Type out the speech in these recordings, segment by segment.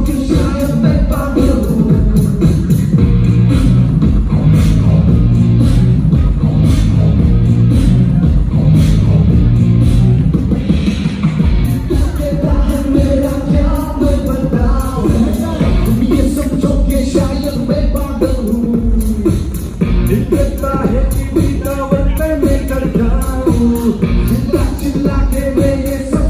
कि शायद मैं पागल हूँ। कहता है मेरा क्या मैं बताऊँ, तुम ये समझो कि शायद मैं पागल हूँ। कहता है कि वृंदावन में मैं कर जाऊँ, चिल्ला चिल्ला के मैं ये सब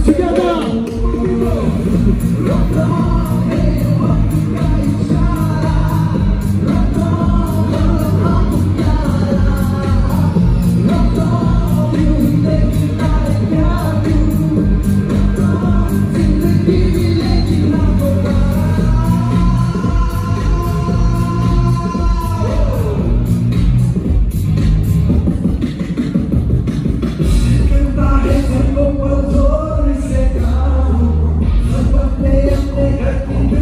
जोर से गाऊं, सब अपने अपने घर की